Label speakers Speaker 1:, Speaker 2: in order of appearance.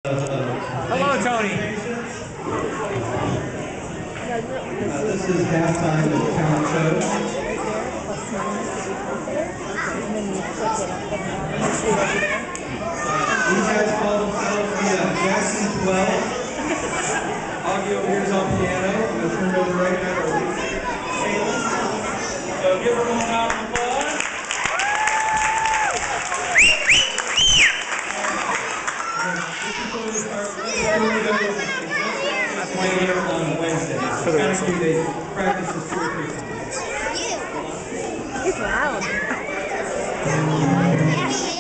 Speaker 1: Hello, Tony.
Speaker 2: This is halftime of the talent show. These guys call themselves the Jackson 12. Augie over here is on piano. I'm going to turn it over right now to Caitlin. So give her one round of applause. Before we start, let's play here on Wednesday. So kind of they practice this 2 or 3 times.
Speaker 3: He's loud.